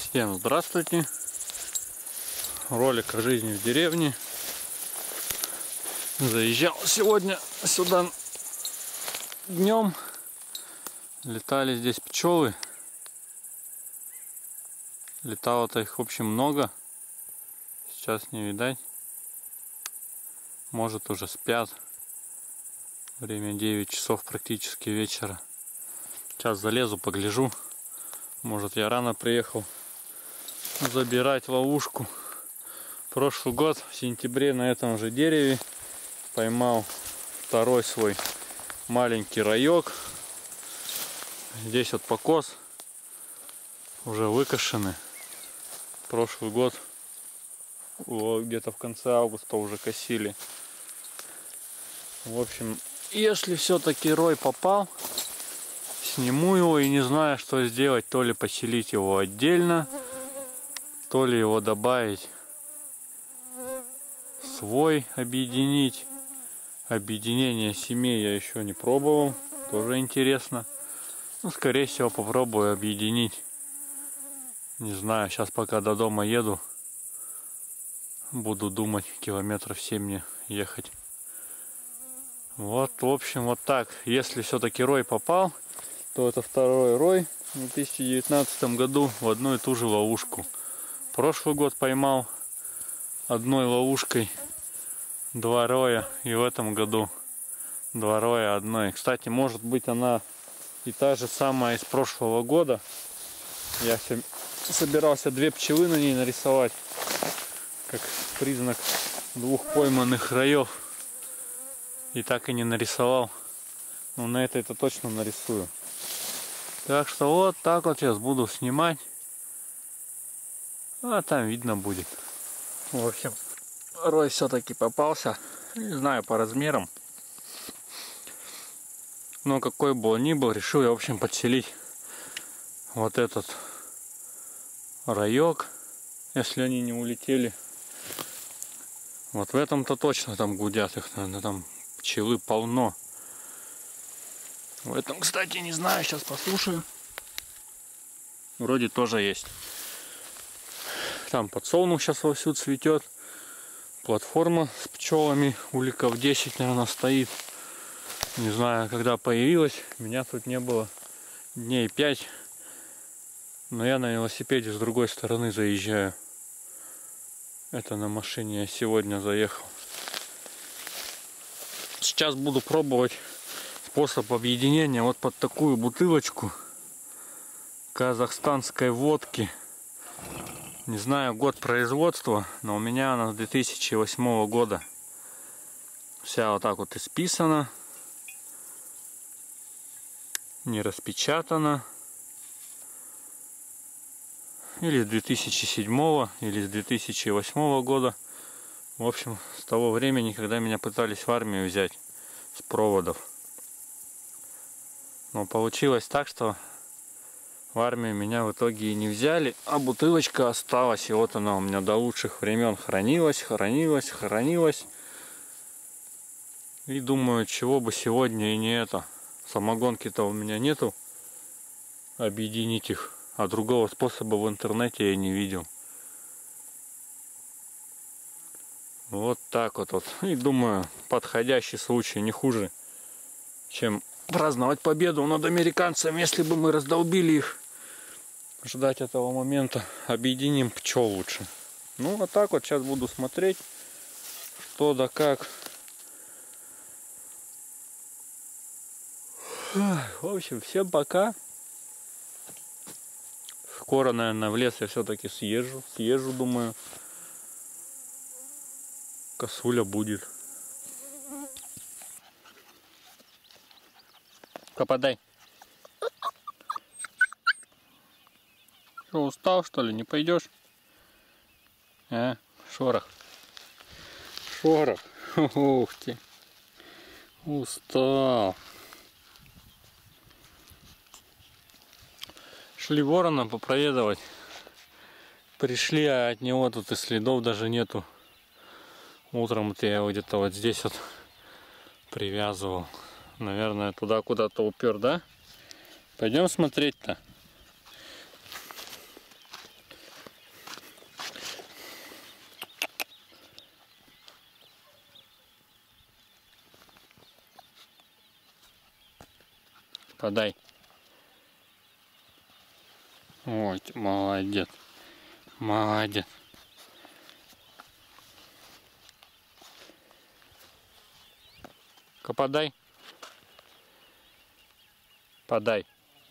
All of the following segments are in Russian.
Всем здравствуйте! Ролик о жизни в деревне. Заезжал сегодня сюда днем. Летали здесь пчелы. Летало-то их в общем много. Сейчас не видать. Может уже спят. Время 9 часов практически вечера. Сейчас залезу, погляжу. Может, я рано приехал забирать ловушку. Прошлый год в сентябре на этом же дереве поймал второй свой маленький раек. Здесь вот покос уже выкошены. Прошлый год где-то в конце августа уже косили. В общем, если все-таки рой попал, сниму его и не знаю, что сделать. То ли поселить его отдельно, то ли его добавить в свой, объединить. Объединение семей я еще не пробовал, тоже интересно. Ну, скорее всего, попробую объединить. Не знаю, сейчас пока до дома еду, буду думать, километров 7 мне ехать. Вот, в общем, вот так. Если все-таки рой попал, то это второй рой в 2019 году в одну и ту же ловушку. Прошлый год поймал одной ловушкой 2 роя, и в этом году 2 роя одной. Кстати, может быть, она и та же самая из прошлого года. Я собирался 2 пчелы на ней нарисовать, как признак 2 пойманных роев. И так и не нарисовал. Но на это точно нарисую. Так что вот так вот сейчас буду снимать. А там видно будет. В общем, рой все-таки попался. Не знаю по размерам. Но какой бы он ни был, решил я в общем подселить вот этот раек, если они не улетели. Вот в этом-то точно там гудят их, наверное, там пчелы полно. В этом, кстати, не знаю, сейчас послушаю. Вроде тоже есть. Там подсолнух сейчас вовсю цветет. Платформа с пчелами, уликов 10, наверное, стоит. Не знаю, когда появилась. Меня тут не было дней 5. Но я на велосипеде с другой стороны заезжаю. Это на машине я сегодня заехал. Сейчас буду пробовать способ объединения вот под такую бутылочку казахстанской водки. Не знаю год производства, но у меня она с 2008 года. Вся вот так вот исписана, не распечатана. Или с 2007, или с 2008 года. В общем, с того времени, когда меня пытались в армию взять с проводов. Но получилось так, что в армию меня в итоге и не взяли, а бутылочка осталась. И вот она у меня до лучших времен хранилась. И думаю, чего бы сегодня и не это. Самогонки-то у меня нету. Объединить их. А другого способа в интернете я не видел. Вот так вот. И думаю, подходящий случай, не хуже, чем праздновать победу над американцами, если бы мы раздолбили их. Ждать этого момента. Объединим пчел лучше. Ну, вот так вот сейчас буду смотреть, что да как. В общем, всем пока. Скоро, наверное, в лес я все-таки съезжу, думаю. Косуля будет. Подай. Что, устал, что ли? Не пойдешь? А? Шорох. Ух ты. Устал. Шли ворона попроведывать. Пришли, а от него тут и следов даже нету. Утром я его где-то вот здесь вот привязывал. Наверное, туда куда-то упер, да? Пойдем смотреть-то. Подай. Ой, молодец. Молодец. Подай. Подай.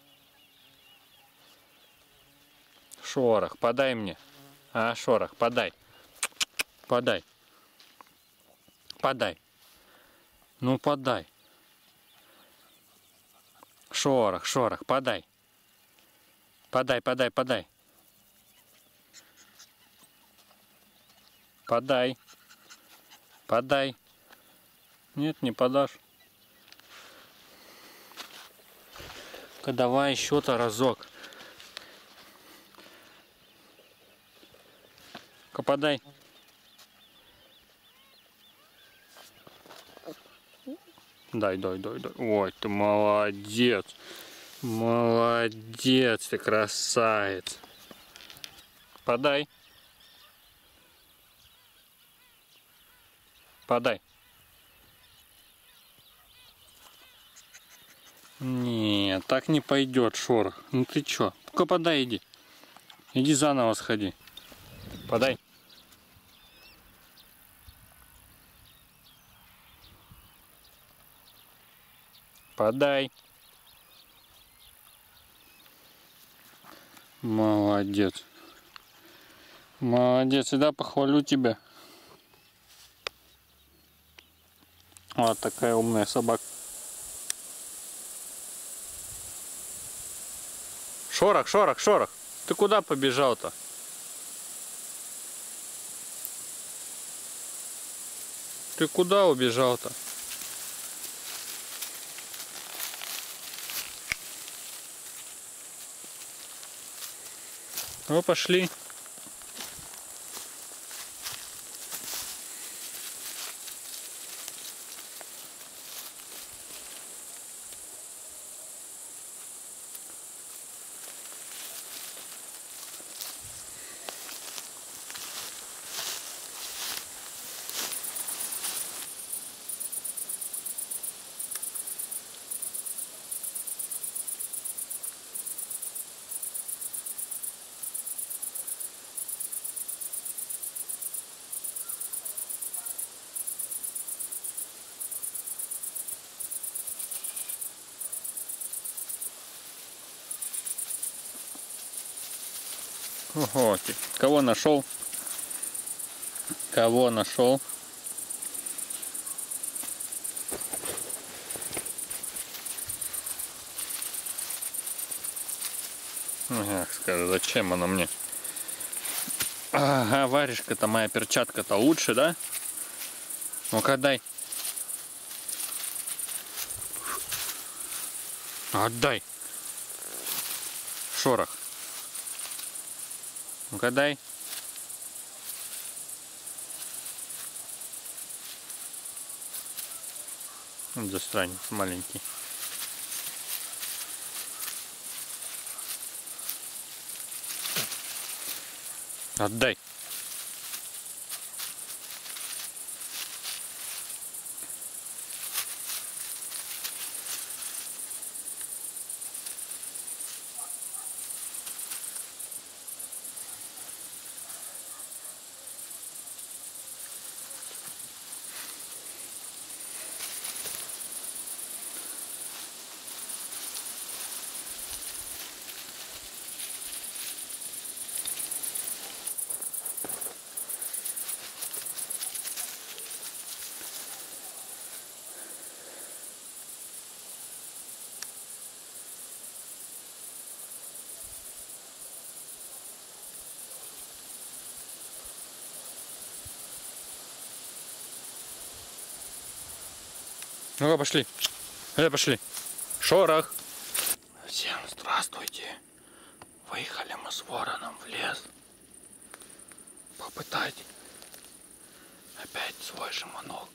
Шорох, подай мне. А, Шорох, подай. Подай. Подай. Ну, подай. Шорох, Шорох, подай. Подай, подай, подай. Подай. Подай. Нет, не подашь. Давай еще-то разок. Подай. Дай. Ой, ты молодец. Молодец, ты красавец. Подай. Подай. Нет, так не пойдет, Шорох. Ну ты чё? Ну-ка подай, иди. Иди заново сходи. Подай. Подай. Молодец. Молодец, да, похвалю тебя. Вот такая умная собака. Шорох, Шорох, Шорох. Ты куда побежал-то? Ты куда убежал-то? Ну, пошли. Ого, кого нашел? Кого нашел? Ага, скажу, зачем она мне? Ага, варежка-то моя, перчатка-то лучше, да? Ну-ка дай. Отдай. Шорох. Ну-ка дай. Вот засранец маленький. Отдай. Ну-ка, пошли. Пошли. Шорох. Всем здравствуйте. Выехали мы с Вороном в лес. Попытать опять свой жеманок.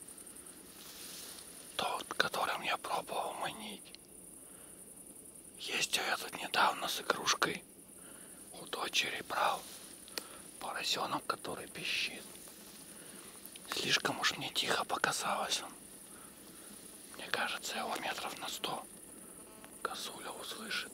Тот, которым я пробовал манить. Ездил я тут недавно с игрушкой. У дочери брал поросенок, который пищит. Слишком уж мне тихо показалось он. Мне кажется, его метров на 100 Косуля услышит.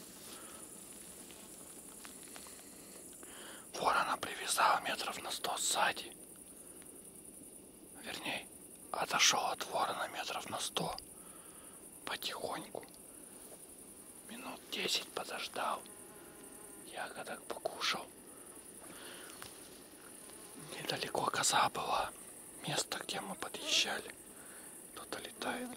Ворона привязал метров на 100 сзади. Вернее, отошел от ворона метров на 100. Потихоньку. Минут 10 подождал. Ягодок покушал. Недалеко коза была. Место, где мы подъезжали. Кто-то летает.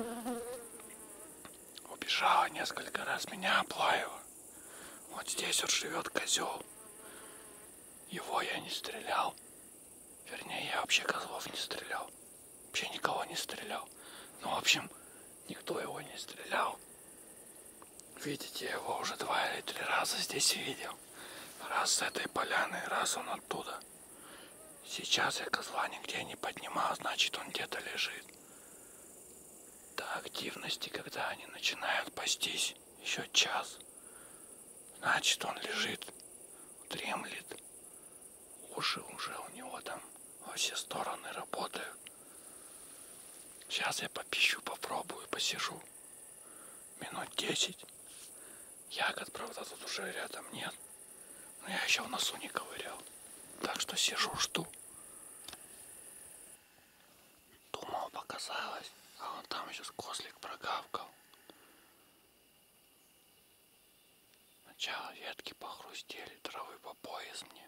Убежала несколько раз, меня облаяла. Вот здесь вот живет козел. Его я не стрелял. Вернее, я вообще козлов не стрелял. Вообще никого не стрелял. Ну, в общем, никто его не стрелял. Видите, я его уже 2 или 3 раза здесь видел. Раз с этой поляны, раз он оттуда. Сейчас я козла нигде не поднимал, значит, он где-то лежит. До активности, когда они начинают пастись, еще час. Значит, он лежит, дремлет. Уши уже у него там во все стороны работают. Сейчас я попищу, попробую, посижу. Минут 10. Ягод, правда, тут уже рядом нет. Но я еще в носу не ковырял. Так что сижу, жду. Думал, показалось. А вон там сейчас козлик прогавкал. Сначала ветки похрустели, травы по пояс мне.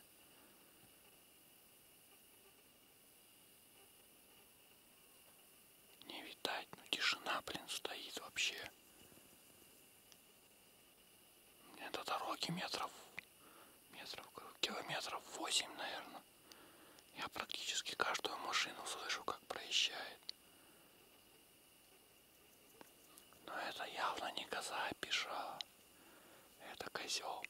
Не видать, ну тишина, блин, стоит вообще. Мне до дороги километров 8, наверное. Я практически каждую машину слышу, как проезжает. Но это явно не коза бежала. Это козел.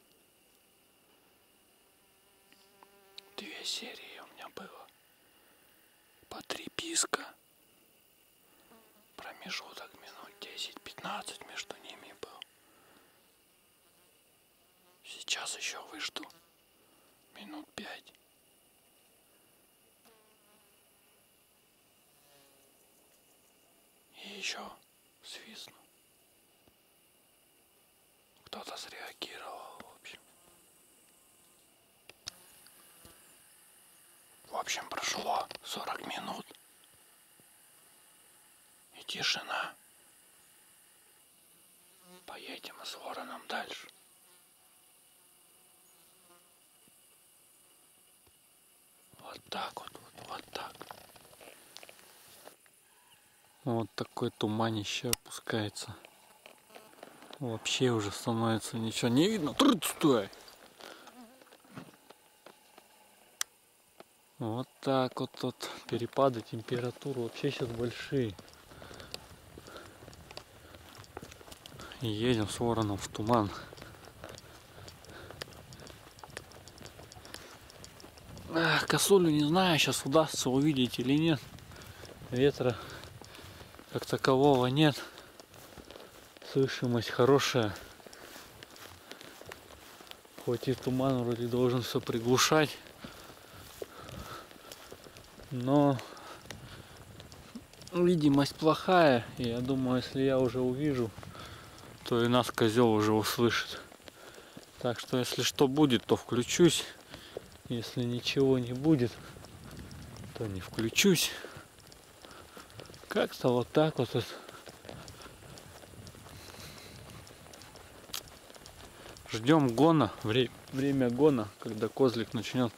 2 серии у меня было. По 3 писка. Промежуток минут 10-15 между ними был. Сейчас еще выжду. Минут 5. И еще свистну. Кто-то среагировал, в общем. В общем, прошло 40 минут. И тишина. Поедем с вороном дальше. Вот так вот так. Вот такой туманище опускается. Вообще уже становится ничего не видно. Стой! Вот так вот тут перепады температур вообще сейчас большие. И едем с вороном в туман. Косулю не знаю, сейчас удастся увидеть или нет. Ветра как такового нет. Слышимость хорошая. Хоть и туман вроде должен все приглушать. Но видимость плохая. И я думаю, если я уже увижу, то и нас козел уже услышит. Так что если что будет, то включусь. Если ничего не будет, то не включусь. Как-то вот так вот. Ждем гона, время гона, когда козлик начнет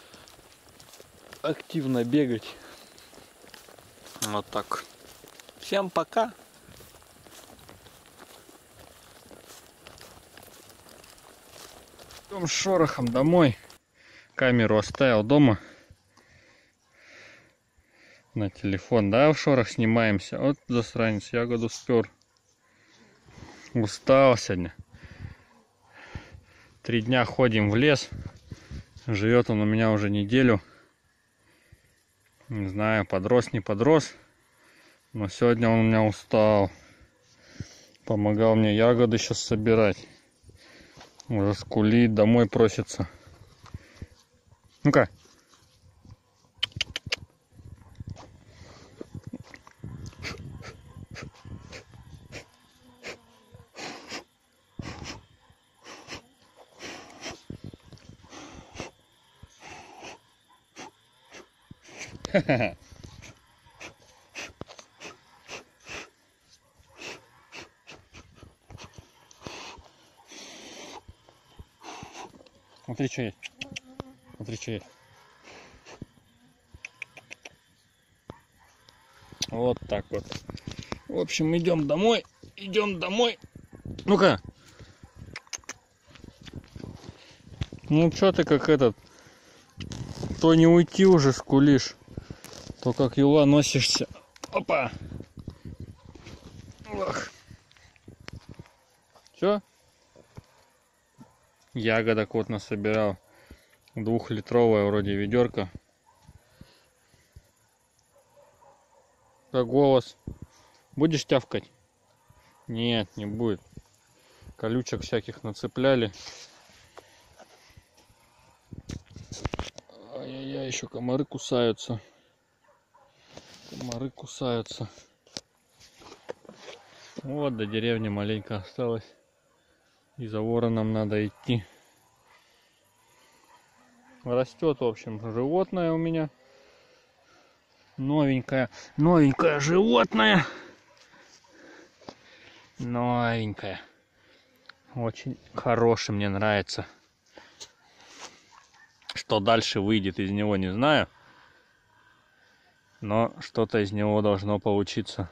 активно бегать. Вот так. Всем пока. Идем с шорохом домой. Камеру оставил дома. На телефон, да, в шорох снимаемся. Вот засранец, ягоду спер. Устал сегодня. 3 дня ходим в лес. Живет он у меня уже неделю. Не знаю, подрос, не подрос. Но сегодня он у меня устал. Помогал мне ягоды сейчас собирать. Уже скулит, домой просится. Ну-ка. Смотри, что есть. Смотри, что есть. Вот так вот. В общем, идем домой. Идем домой. Ну-ка. Ну, что ты как этот... То не уйти уже скулишь, то как юла носишься. Опа! Ох. Все? Ягодок вот насобирал. 2-литровая вроде ведерко. Как голос. Будешь тявкать? Нет, не будет. Колючек всяких нацепляли. Ай-яй-яй, еще комары кусаются. Комары кусаются. Вот до деревни маленько осталось. И за вороном надо идти. Растет, в общем, животное у меня. Новенькое животное. Новенькое. Очень хороший, мне нравится. Что дальше выйдет из него, не знаю. Но что-то из него должно получиться.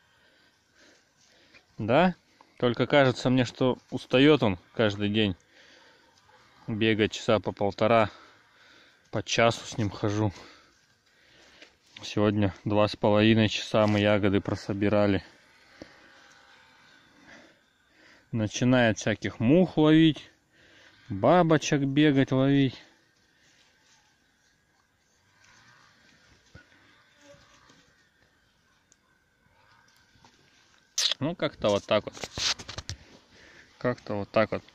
Да? Только кажется мне, что устает он каждый день. Бегать часа по 1,5. По часу с ним хожу. Сегодня 2,5 часа мы ягоды прособирали. Начинает всяких мух ловить. Бабочек бегать ловить. Ну, как-то вот так вот. Как-то вот так вот.